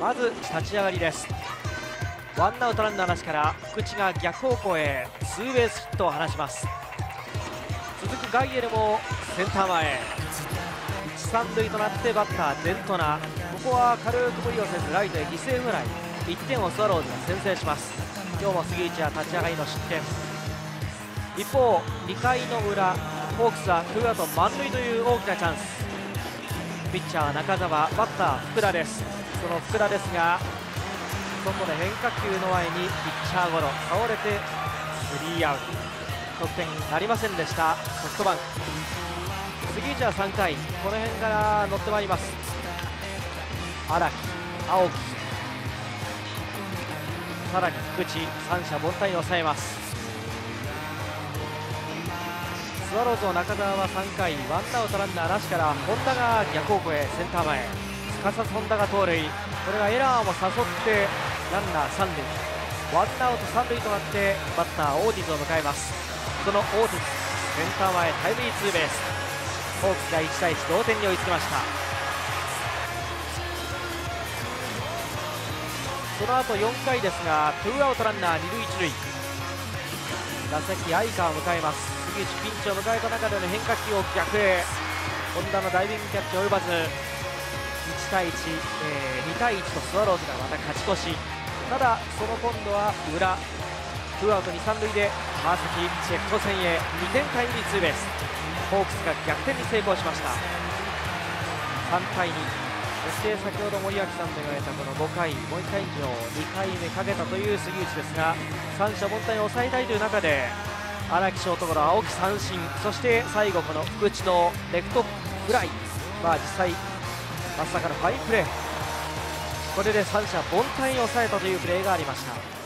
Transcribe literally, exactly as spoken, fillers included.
まず立ち上がりです。ワンアウトランナーなしから福地が逆方向へツーベースヒットを放ちます。続くガイエルもセンター前、一三塁となってバッターデントナ、ここは軽く無理をせずライトへ犠牲フライ、いってんをスワローズが先制します。今日も杉内は立ち上がりの失点。一方にかいの裏、ホークスはツーアウト満塁という大きなチャンス。ピッチャーは中澤、バッター福田です。その福田ですが外で変化球の前にピッチャーゴロ、倒れてスリーアウト、得点になりませんでしたソフトバンク。杉内はさんかい、この辺から乗ってまいります。荒木、青木、さらに福地、三者凡退に抑えます。スワローズの中澤はさんかい、ワンアウトランナーなしから本田が逆方向へセンター前、すかさず本田が盗塁、これがエラーも誘ってランナーさん塁、ワンアウトさん塁となってバッターオーティズを迎えます。そのオーティズ、センター前タイムリーツーベース、ホークスがいちたいいち同点に追いつきました。その後よんかいですがツーアウトランナーに塁いち塁、打席相川を迎えます。杉内ピンチを迎えた中での変化球を逆へ、本田のダイビングキャッチ及ばずいちたいいち、えー、にたいいちとスワローズがまた勝ち越し。ただその今度は裏、ツーアウトにさん塁で川崎レフト線へにてんタイムリーツーベース、ホークスが逆転に成功しました。さんたいに、そして先ほど森脇さんで言われたこのごかい、もういっかい以上にかいめかけたという杉内ですが、三者凡退に抑えたいという中で荒木ショートゴロ、青木三振、そして最後この福地のレフトフライ、まあ実際まさかのファインプレー、これで三者凡退に抑えたというプレーがありました。